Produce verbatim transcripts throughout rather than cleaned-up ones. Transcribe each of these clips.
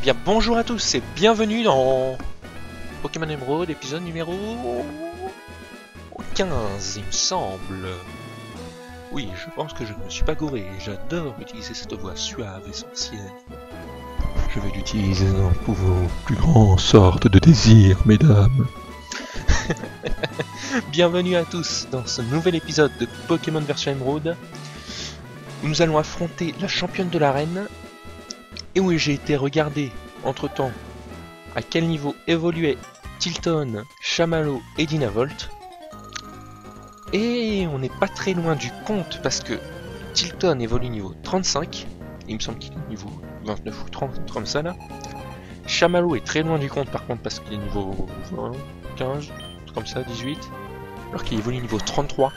bien bonjour à tous et bienvenue dans Pokémon Emerald, épisode numéro quinze, il me semble. Oui, je pense que je ne me suis pas gouré, j'adore utiliser cette voix suave et sorcière. Je vais l'utiliser dans vos plus grandes sortes de désirs, mesdames. Bienvenue à tous dans ce nouvel épisode de Pokémon version Emerald, où nous allons affronter la championne de l'arène, et où j'ai été regarder entre temps à quel niveau évoluaient Tilton, Chamallow et Dynavolt. Et on n'est pas très loin du compte parce que Tilton évolue niveau trente-cinq, il me semble qu'il est niveau vingt-neuf ou trente, comme ça là. Chamallow est très loin du compte par contre parce qu'il est niveau vingt, quinze, comme ça, dix-huit, alors qu'il évolue niveau trente-trois.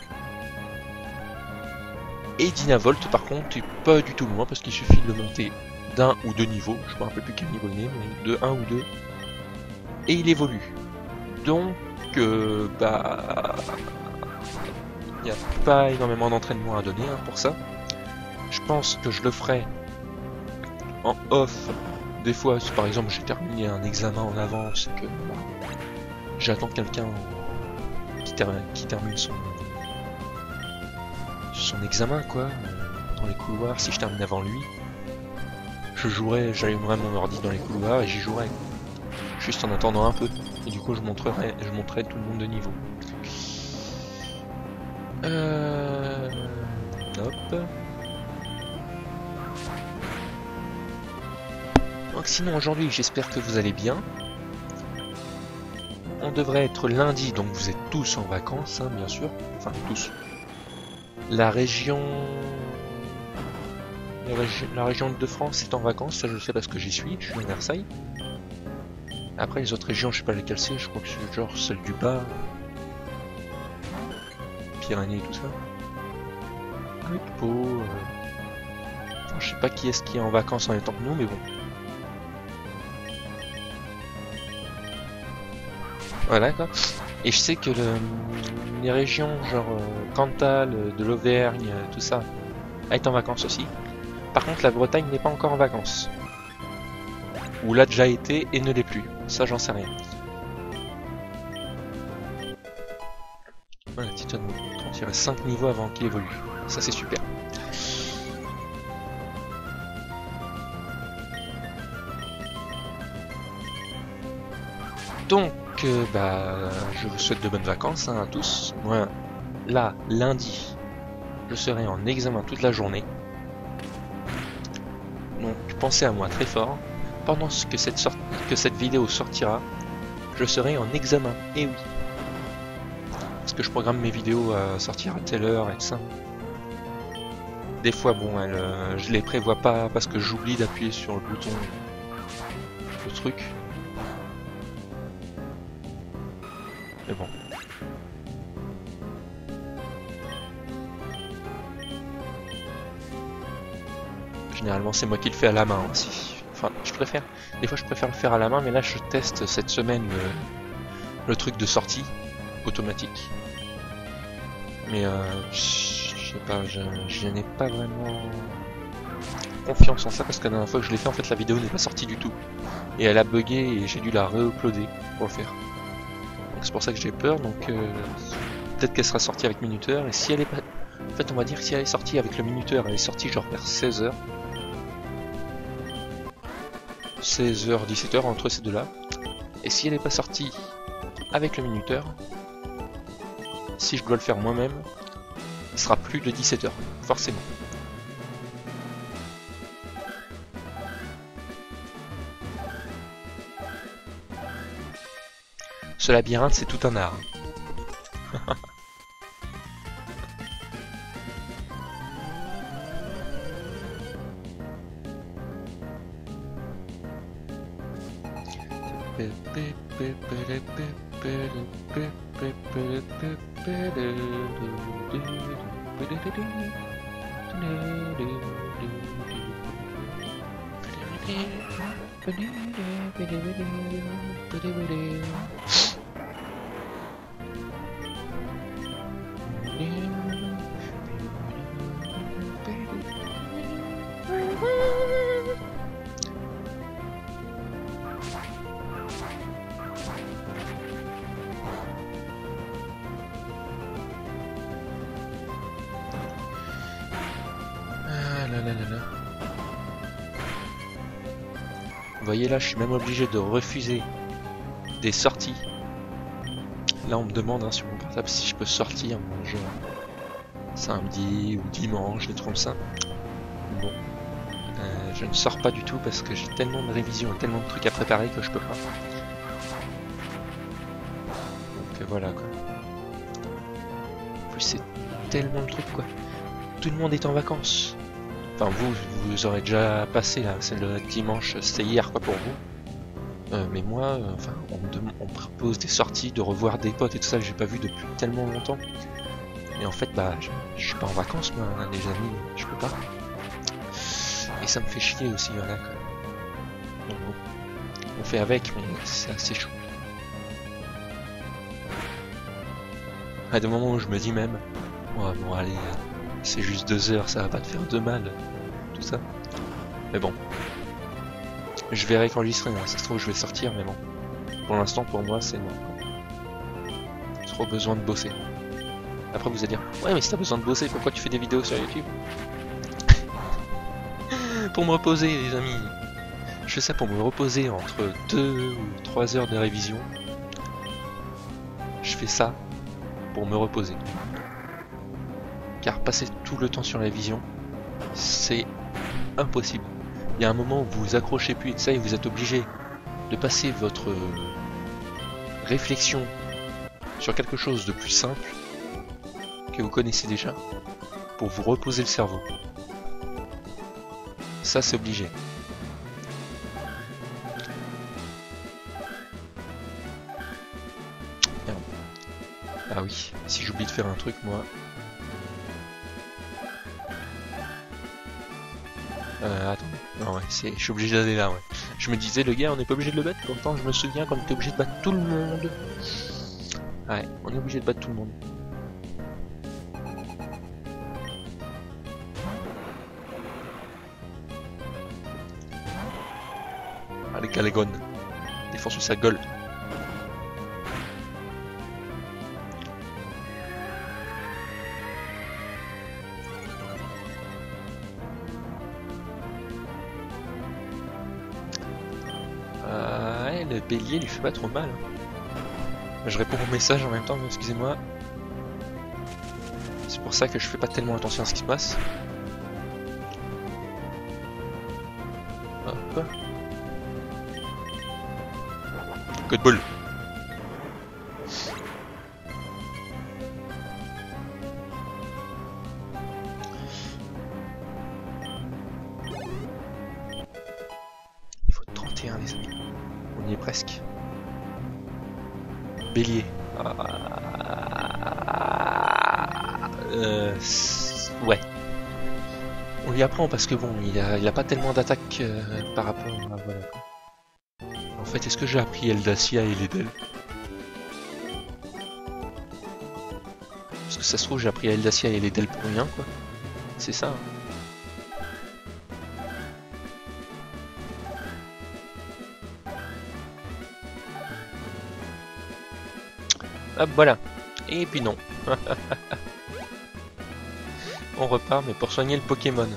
Et Dynavolt par contre est pas du tout loin parce qu'il suffit de le monter d'un ou deux niveaux, je me rappelle plus quel niveau il est, mais de un ou deux, et il évolue. Donc, euh, bah, il n'y a pas énormément d'entraînement à donner hein, pour ça. Je pense que je le ferai en off. Des fois, si par exemple j'ai terminé un examen en avance et que bah, j'attends quelqu'un qui, ter qui termine son, son examen, quoi, dans les couloirs, si je termine avant lui. Je jouerai, j'allumerai mon ordi dans les couloirs et j'y jouerai. Juste en attendant un peu. Et du coup je montrerai, je montrerai tout le monde de niveau. Euh... Hop. Donc sinon aujourd'hui j'espère que vous allez bien. On devrait être lundi, donc vous êtes tous en vacances, hein, bien sûr. Enfin tous. La région... La, régi la région de France est en vacances, ça je le sais parce que j'y suis, je suis à Versailles. Après les autres régions, je sais pas lesquelles c'est, je crois que c'est genre celle du bas, Pyrénées et tout ça. Oui, Pau, euh... enfin, je sais pas qui est-ce qui est en vacances en même temps que nous, mais bon. Voilà quoi. Et je sais que le, les régions genre euh, Cantal, de l'Auvergne, tout ça, est en vacances aussi. Par contre, la Bretagne n'est pas encore en vacances. Ou l'a déjà été et ne l'est plus. Ça, j'en sais rien. Voilà, Titan, il reste cinq niveaux avant qu'il évolue. Ça, c'est super. Donc, euh, bah, je vous souhaite de bonnes vacances hein, à tous. Moi, là, lundi, je serai en examen toute la journée. Donc pensez à moi très fort. Pendant que cette, sorte, que cette vidéo sortira, je serai en examen. Et oui. Parce que je programme mes vidéos à sortir à telle heure et tout ça. Des fois, bon, elle, euh, je les prévois pas parce que j'oublie d'appuyer sur le bouton, le truc. Mais bon. Généralement c'est moi qui le fais à la main aussi. Enfin je préfère. Des fois je préfère le faire à la main mais là je teste cette semaine le, le truc de sortie automatique. Mais euh, je sais pas, je, je n'ai pas vraiment confiance en ça parce que la dernière fois que je l'ai fait en fait la vidéo n'est pas sortie du tout. Et elle a bugué et j'ai dû la re-uploader pour le faire. Donc c'est pour ça que j'ai peur, donc euh, peut-être qu'elle sera sortie avec minuteur et si elle est pas. En fait on va dire que si elle est sortie avec le minuteur, elle est sortie genre vers seize heures. seize heures, dix-sept heures entre ces deux-là. Et si elle n'est pas sortie avec le minuteur, si je dois le faire moi-même, il sera plus de dix-sept heures, forcément. Ce labyrinthe, c'est tout un art. là là là là. Vous voyez là, je suis même obligé de refuser des sorties. Là, on me demande hein, sur mon portable si je peux sortir, genre samedi ou dimanche, des trucs comme ça. Bon, euh, je ne sors pas du tout parce que j'ai tellement de révisions et tellement de trucs à préparer que je peux pas. Donc euh, voilà quoi. En plus, c'est tellement de trucs quoi. Tout le monde est en vacances. Enfin, vous, vous aurez déjà passé là, c'est le dimanche, c'était hier quoi pour vous. Euh, mais moi, euh, enfin, on me, on me propose des sorties, de revoir des potes et tout ça que j'ai pas vu depuis tellement longtemps. Et en fait, bah, je, je suis pas en vacances moi, hein, les amis, je peux pas. Et ça me fait chier aussi, voilà quoi. Donc bon, on fait avec, mais c'est assez chaud. À des moments où je me dis même, oh, bon allez, c'est juste deux heures, ça va pas te faire de mal, tout ça. Mais bon, je vais réenregistrer, hein. Ça se trouve je vais sortir, mais bon. Pour l'instant, pour moi, c'est non. Trop besoin de bosser. Après vous allez dire, ouais mais si t'as besoin de bosser, pourquoi tu fais des vidéos sur YouTube? Pour me reposer les amis. Je fais ça pour me reposer entre deux ou trois heures de révision. Je fais ça pour me reposer. Car passer tout le temps sur la vision, c'est impossible. Il y a un moment où vous vous accrochez plus de ça et vous êtes obligé de passer votre réflexion sur quelque chose de plus simple que vous connaissez déjà pour vous reposer le cerveau. Ça c'est obligé. Merde. Ah oui, si j'oublie de faire un truc moi. Euh, attends, non ouais, c'est, je suis obligé d'aller là, ouais. Je me disais, le gars, on n'est pas obligé de le battre, pourtant je me souviens qu'on était obligé de battre tout le monde. Ouais, on est obligé de battre tout le monde. Allez, Calégon, défonce sa gueule. Euh, ouais, le bélier lui fait pas trop mal. Je réponds au message en même temps, excusez-moi. C'est pour ça que je fais pas tellement attention à ce qui se passe. Hop. Good ball. Il faut trente et un les amis. On y est presque. Bélier. Euh, ouais. On lui apprend parce que bon, il a, il a pas tellement d'attaque euh, par rapport à... Voilà. En fait, est-ce que j'ai appris Eldacia et Ledel? Parce que ça se trouve, j'ai appris Eldacia et Ledel pour rien, quoi. C'est ça. Hein. Hop, voilà. Et puis non. On repart, mais pour soigner le Pokémon.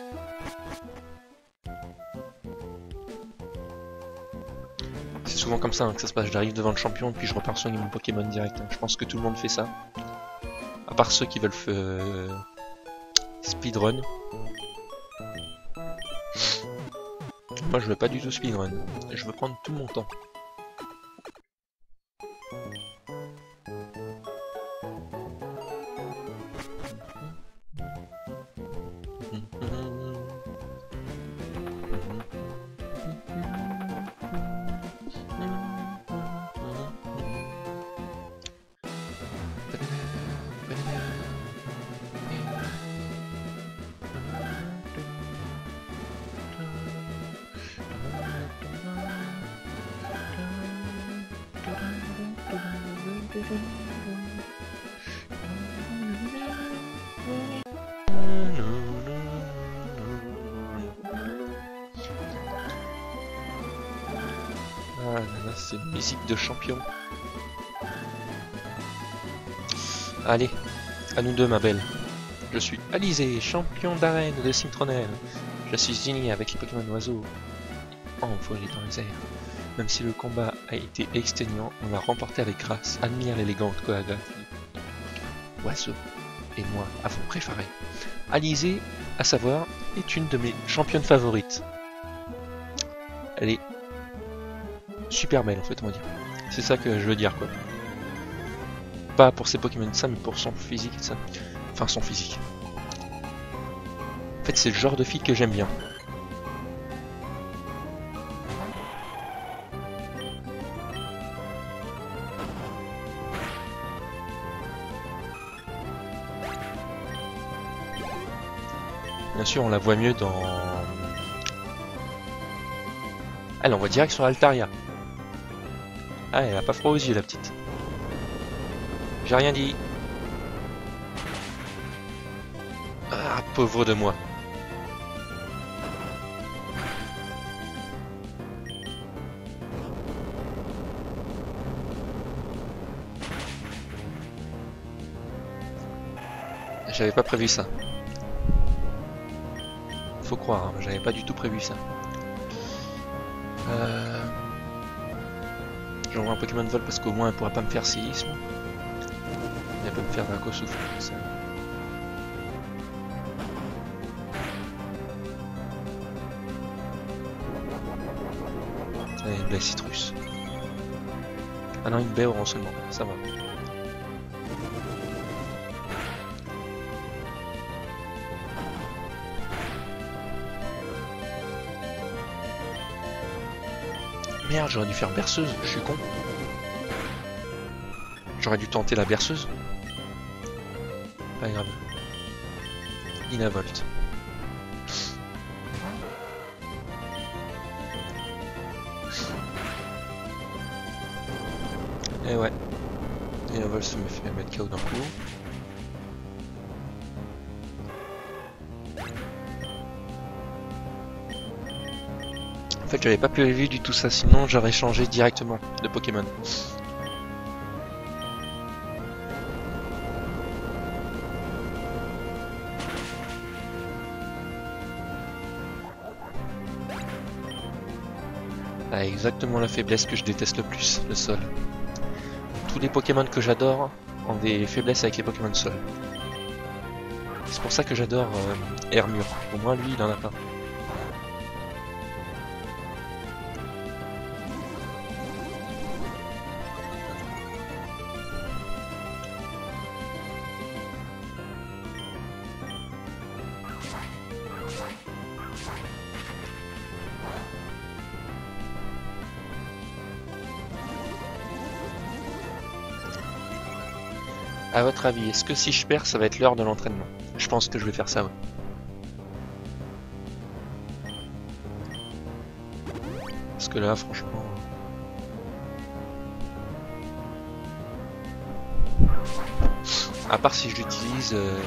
C'est souvent comme ça hein, que ça se passe. J'arrive devant le champion, puis je repars soigner mon Pokémon direct. Je pense que tout le monde fait ça. À part ceux qui veulent euh, speedrun. Moi, je veux pas du tout speedrun. Je veux prendre tout mon temps. Ah là là, c'est une musique de champion. Allez, à nous deux ma belle. Je suis Alizé, champion d'arène de Citronelle. Je suis uni avec les Pokémon oiseaux. Envolés dans les airs. Même si le combat a été exténuant, on l'a remporté avec grâce. Admire l'élégante chorégraphie. Oiseau et moi avons préparé. Alizé, à savoir, est une de mes championnes favorites. Elle est super belle en fait, on va dire. C'est ça que je veux dire quoi. Pas pour ses Pokémon de ça, mais pour son physique et ça. Enfin, son physique. En fait, c'est le genre de fille que j'aime bien. Bien sûr, on la voit mieux dans... Elle envoie direct sur Altaria. Ah, elle a pas froid aux yeux, la petite. J'ai rien dit. Ah, pauvre de moi. J'avais pas prévu ça. Faut croire, hein, j'avais pas du tout prévu ça. Euh... J'envoie un Pokémon de vol parce qu'au moins elle pourra pas me faire séisme. Elle peut me faire Draco souffle. Ça. Allez, une baie citrus. Ah non, une baie orange seulement, ça va. Merde, j'aurais dû faire berceuse, je suis con. J'aurais dû tenter la berceuse. Pas grave. Inavolt. Et ouais. Inavolt se me fait mettre K O d'un coup. En fait, j'avais pas prévu du tout ça, sinon j'aurais changé directement de Pokémon. Ah, exactement la faiblesse que je déteste le plus, le sol. Tous les Pokémon que j'adore ont des faiblesses avec les Pokémon sol. C'est pour ça que j'adore euh, Hermure. Au moins lui, il en a pas. À votre avis, est-ce que si je perds, ça va être l'heure de l'entraînement? Je pense que je vais faire ça, ouais. Parce que là, franchement... À part si je l'utilise... Euh...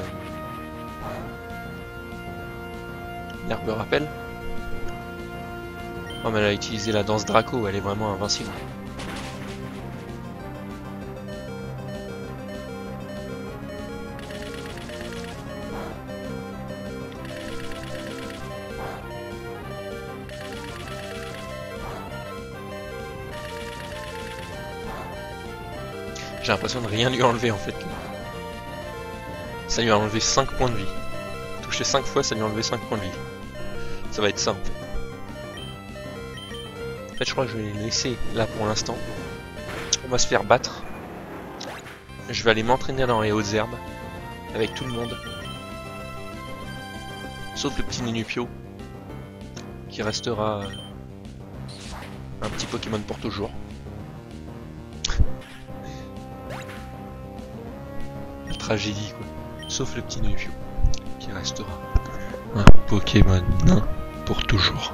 L'herbe rappel. Oh mais elle a utilisé la danse Draco, elle est vraiment invincible. J'ai l'impression de rien lui enlever en fait. Ça lui a enlevé cinq points de vie. Touché cinq fois, ça lui a enlevé cinq points de vie. Ça va être ça en fait. En fait, je crois que je vais les laisser là pour l'instant. On va se faire battre. Je vais aller m'entraîner dans les hautes herbes. Avec tout le monde. Sauf le petit Ninupio. Qui restera un petit Pokémon pour toujours. Tragédie quoi. Sauf le petit Ninupio qui restera un Pokémon nain pour toujours.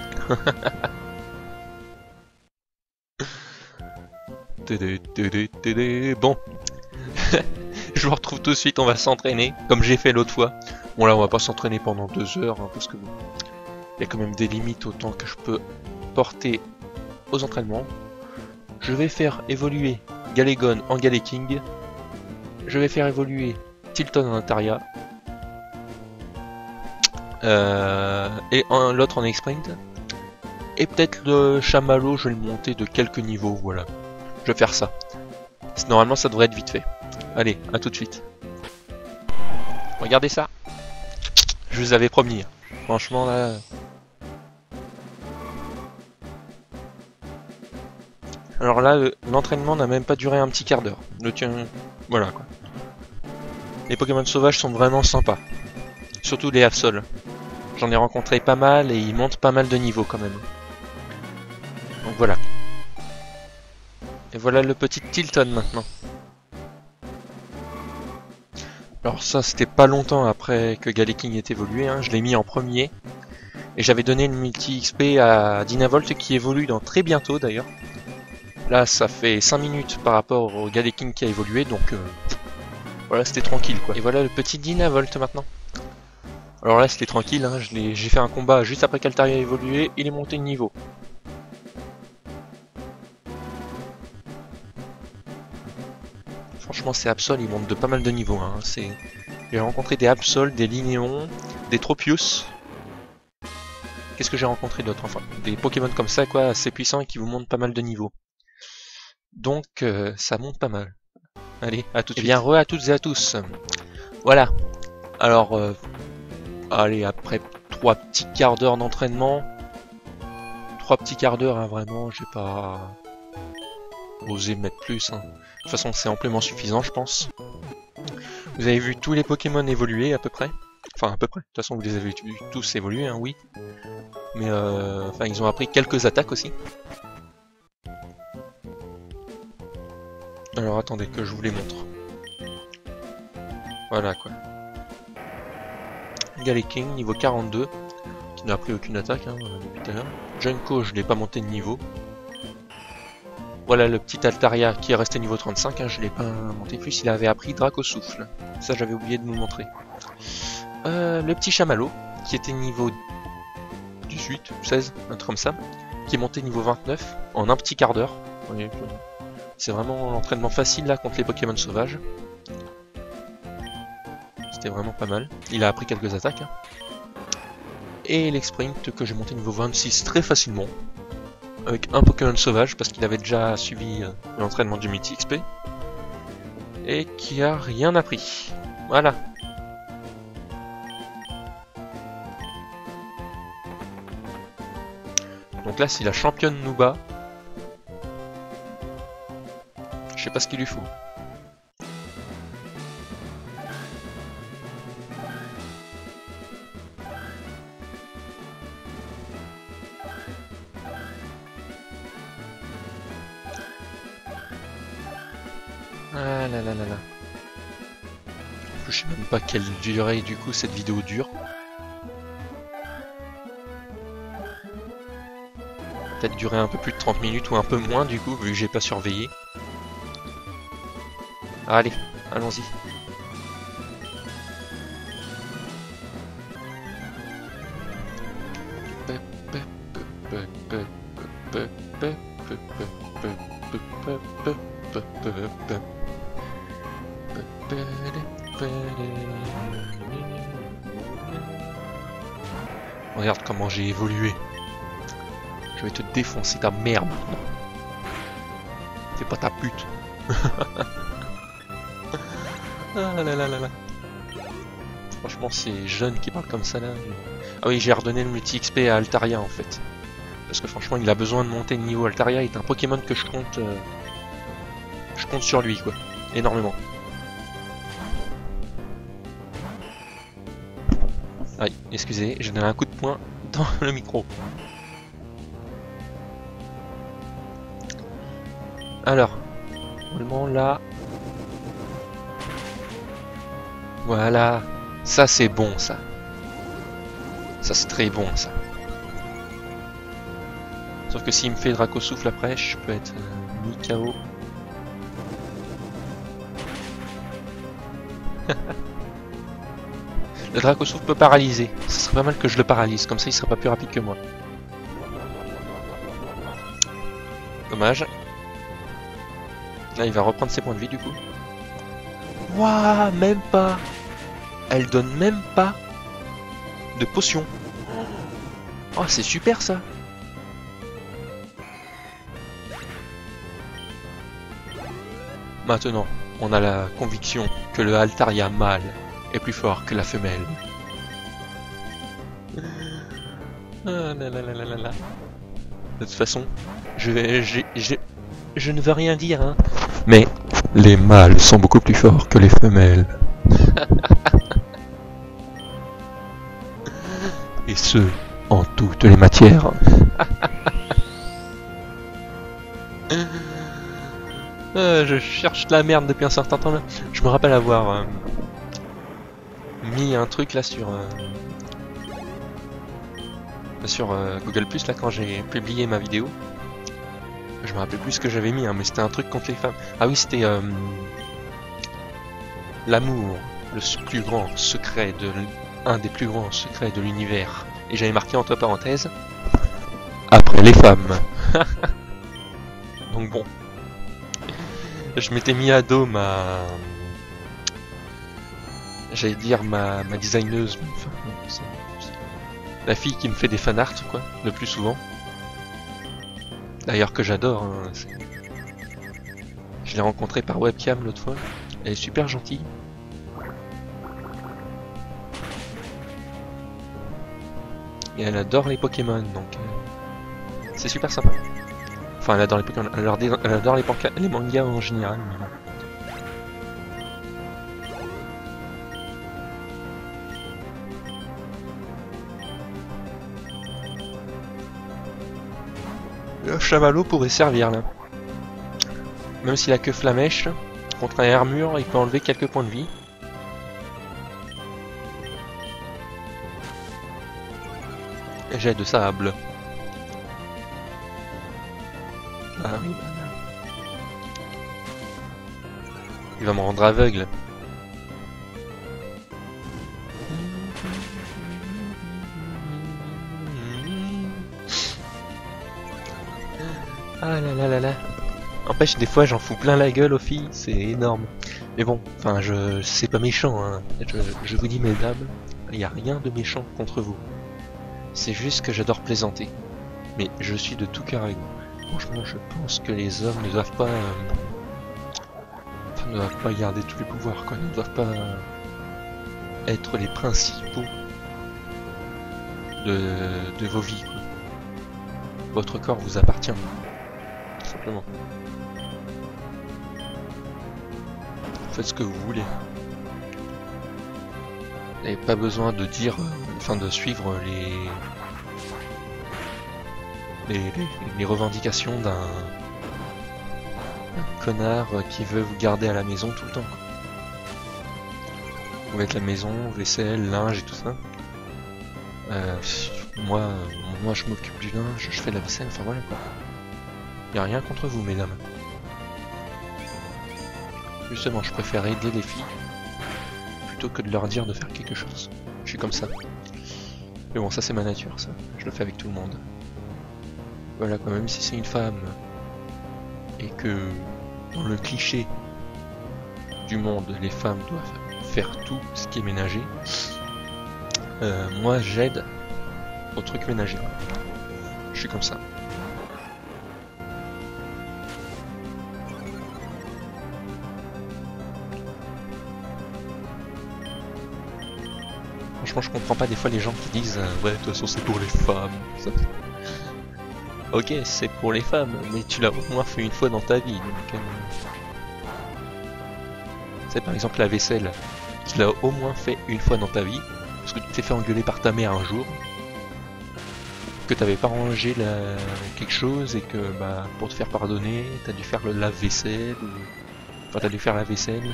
Bon, je vous retrouve tout de suite. On va s'entraîner comme j'ai fait l'autre fois. Bon là on va pas s'entraîner pendant deux heures hein, parce que bon, il y a quand même des limites au temps que je peux porter aux entraînements. Je vais faire évoluer Galegon en Galeking. Je vais faire évoluer Tilton en Altaria. Euh, et l'autre en X-Sprint. Et peut-être le chamallow, je vais le monter de quelques niveaux, voilà. Je vais faire ça. Normalement, ça devrait être vite fait. Allez, à tout de suite. Regardez ça. Je vous avais promis. Franchement, là... Alors là, l'entraînement n'a même pas duré un petit quart d'heure. Le tien... Voilà, quoi. Les Pokémon sauvages sont vraiment sympas. Surtout les Absol. J'en ai rencontré pas mal et ils montent pas mal de niveaux quand même. Donc voilà. Et voilà le petit Tilton maintenant. Alors ça c'était pas longtemps après que Galaking ait évolué, hein. Je l'ai mis en premier. Et j'avais donné une multi-X P à Dynavolt qui évolue dans très bientôt d'ailleurs. Là ça fait cinq minutes par rapport au Galaking qui a évolué, donc euh, voilà, c'était tranquille quoi. Et voilà le petit Dynavolt maintenant. Alors là c'était tranquille, hein. J'ai fait un combat juste après qu'Altaria a évolué, il est monté de niveau. Franchement, ces Absol, ils montent de pas mal de niveaux. Hein. J'ai rencontré des Absol, des Linéons, des Tropius. Qu'est-ce que j'ai rencontré d'autre? Enfin, des Pokémon comme ça, quoi, assez puissants et qui vous montent pas mal de niveaux. Donc, euh, ça monte pas mal. Allez, à tout de suite. Eh bien, re à toutes et à tous. Voilà. Alors, euh, allez, après trois petits quarts d'heure d'entraînement, trois petits quarts d'heure, hein, vraiment, j'ai pas osé mettre plus. Hein. De toute façon, c'est amplement suffisant, je pense. Vous avez vu tous les Pokémon évoluer à peu près. Enfin, à peu près. De toute façon, vous les avez vu tous évoluer, hein, oui. Mais euh, enfin, ils ont appris quelques attaques aussi. Alors, attendez que je vous les montre. Voilà, quoi. Galaking, niveau quarante-deux, qui n'a appris aucune attaque, hein, depuis tout à l'heure. Junko, je l'ai pas monté de niveau. Voilà le petit Altaria qui est resté niveau trente-cinq, hein, je l'ai pas monté plus, il avait appris Draco Souffle. Ça j'avais oublié de vous le montrer. Euh, le petit Chamallow, qui était niveau dix-huit, seize, un truc comme ça, qui est monté niveau vingt-neuf en un petit quart d'heure. C'est vraiment l'entraînement facile là contre les Pokémon sauvages. C'était vraiment pas mal. Il a appris quelques attaques. Hein. Et l'Exprint que j'ai monté niveau vingt-six très facilement. Avec un Pokémon sauvage parce qu'il avait déjà suivi euh, l'entraînement du multi X P et qui a rien appris. Voilà. Donc là c'est la championne Nuba. Je sais pas ce qu'il lui faut. Ah là là là là. Je sais même pas quelle durée du coup cette vidéo dure. Peut-être durer un peu plus de trente minutes ou un peu moins du coup vu que j'ai pas surveillé. Allez, allons-y. Regarde comment j'ai évolué. Je vais te défoncer ta merde maintenant. Fais pas ta pute. Ah là là là là. Franchement, c'est jeune qui parle comme ça là. Ah oui, j'ai redonné le multi X P à Altaria en fait. Parce que franchement, il a besoin de monter de niveau. Altaria est un Pokémon que je compte. Euh... Je compte sur lui quoi. Énormément. Aïe, excusez, j'ai donné un coup de poing dans le micro. Alors, normalement là... Voilà, ça c'est bon ça. Ça c'est très bon ça. Sauf que s'il me fait Draco Souffle après, je peux être euh, mis K O. Le Draco Souffle peut paralyser. Ce serait pas mal que je le paralyse, comme ça il sera pas plus rapide que moi. Dommage. Là il va reprendre ses points de vie du coup. Waouh, même pas. Elle donne même pas de potions. Oh, c'est super ça. Maintenant, on a la conviction que le Altaria mâle est plus fort que la femelle. Ah là là là là là là. De toute façon, je vais, j'ai, j'ai, je ne veux rien dire, hein. Mais les mâles sont beaucoup plus forts que les femelles. Et ce, en toutes les matières. euh, je cherche la merde depuis un certain temps là. Je me rappelle avoir euh, mis un truc là sur euh, sur euh, Google Plus là quand j'ai publié ma vidéo. Je me rappelle plus ce que j'avais mis, hein, mais c'était un truc contre les femmes. Ah oui, c'était euh, l'amour, le plus grand secret de un des plus grands secrets de l'univers. Et j'avais marqué entre parenthèses après les femmes. Donc bon, je m'étais mis à dos ma, j'allais dire ma, ma designeuse, enfin, c'est, c'est la fille qui me fait des fanarts quoi, le plus souvent. D'ailleurs que j'adore. Hein, je l'ai rencontrée par webcam l'autre fois. Elle est super gentille. Et elle adore les Pokémon, donc euh, c'est super sympa. Enfin, elle adore les Pokémon, elle adore, elle adore les, les mangas en général. Le chamallow pourrait servir là. Même s'il a que flamèche, contre un armure, il peut enlever quelques points de vie. Jet de sable. Ah oui, bah il va me rendre aveugle. Ah là là là là. N'empêche, des fois j'en fous plein la gueule aux filles, c'est énorme. Mais bon, enfin, je c'est pas méchant, hein. Je, je vous dis, mesdames, il n'y a rien de méchant contre vous. C'est juste que j'adore plaisanter. Mais je suis de tout cœur avec vous. Franchement, je pense que les hommes ne doivent pas... Euh, enfin, ne doivent pas garder tous les pouvoirs, quoi. Ne doivent pas euh, être les principaux de, de vos vies, quoi. Votre corps vous appartient. Tout simplement. Faites ce que vous voulez. Vous n'avez pas besoin de dire... Euh, enfin de suivre les les, les, les revendications d'un connard qui veut vous garder à la maison tout le temps. Vous mettez la maison, vaisselle, linge et tout ça. Euh, moi, moi je m'occupe du linge, je fais la vaisselle, enfin voilà quoi. Y a rien contre vous mesdames. Justement, je préfère aider les filles plutôt que de leur dire de faire quelque chose. Je suis comme ça. Mais bon, ça c'est ma nature, ça. Je le fais avec tout le monde. Voilà, quand même, si c'est une femme et que dans le cliché du monde, les femmes doivent faire tout ce qui est ménager, euh, moi j'aide au truc ménager. Je suis comme ça. Franchement, je comprends pas des fois les gens qui disent euh, ouais, de toute façon c'est pour les femmes. Ça. Ok, c'est pour les femmes, mais tu l'as au moins fait une fois dans ta vie. Donc, euh... c'est par exemple la vaisselle. Tu l'as au moins fait une fois dans ta vie, parce que tu t'es fait engueuler par ta mère un jour, que t'avais pas rangé la... quelque chose et que bah pour te faire pardonner, t'as dû faire le lave-vaisselle, ou... enfin t'as dû faire la vaisselle.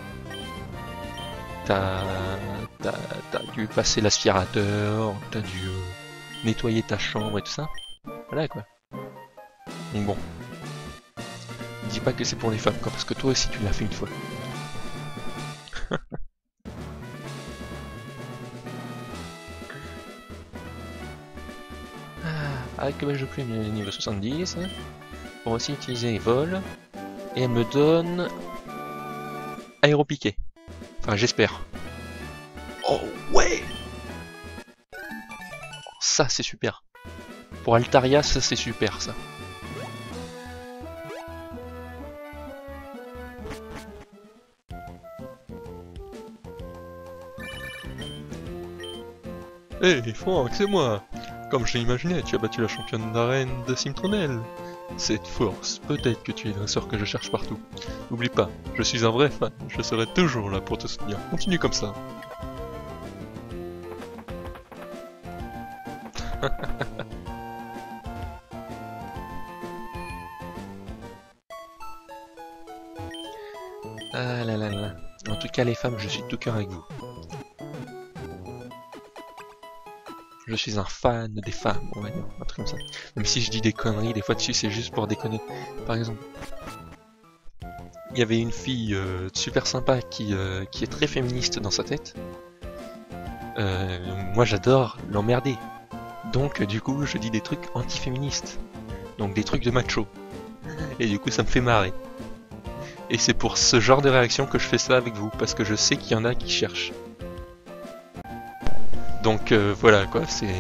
T'as dû passer l'aspirateur, t'as dû euh, nettoyer ta chambre et tout ça. Voilà quoi. Donc bon. Dis pas que c'est pour les femmes quoi, parce que toi aussi tu l'as fait une fois. ah, avec le badge de plume niveau soixante-dix. Pour aussi utiliser les vols. Et elle me donne... aéropiqué. Enfin j'espère. Oh ouais. ça c'est super. Pour Altaria, ça c'est super ça. Hé, hey, Franck, c'est moi! Comme je l'imaginais, tu as battu la championne d'arène de Simtronel. Cette force, peut-être que tu es dresseur que je cherche partout. N'oublie pas, je suis un vrai fan, je serai toujours là pour te soutenir. Continue comme ça. Ah là là là. En tout cas les femmes, je suis de tout cœur avec vous. Je suis un fan des femmes, on va dire, un truc comme ça. Même si je dis des conneries, des fois dessus c'est juste pour déconner. Par exemple, il y avait une fille euh, super sympa qui, euh, qui est très féministe dans sa tête. Euh, moi j'adore l'emmerder. Donc du coup je dis des trucs anti-féministes. Donc des trucs de macho. Et du coup ça me fait marrer. Et c'est pour ce genre de réaction que je fais ça avec vous, parce que je sais qu'il y en a qui cherchent. Donc euh, voilà quoi, c'est...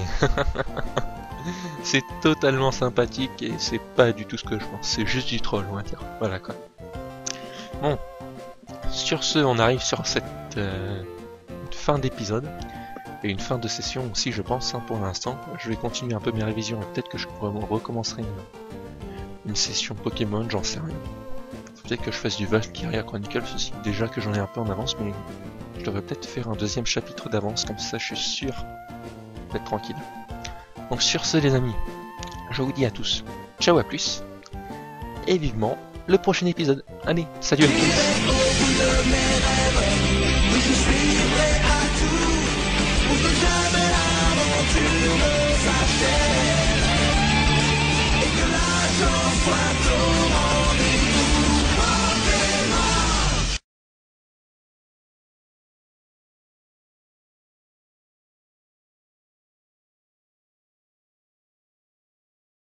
c'est totalement sympathique et c'est pas du tout ce que je pense, c'est juste du troll on va dire, voilà quoi. Bon, sur ce on arrive sur cette euh, fin d'épisode, et une fin de session aussi je pense hein, pour l'instant. Je vais continuer un peu mes révisions et peut-être que je recommencerai une, une session Pokémon, j'en sais rien. Peut-être que je fasse du Valkyria Chronicles aussi, déjà que j'en ai un peu en avance, mais je devrais peut-être faire un deuxième chapitre d'avance, comme ça je suis sûr d'être tranquille. Donc sur ce les amis, je vous dis à tous, ciao à plus, et vivement le prochain épisode. Allez, salut à tous.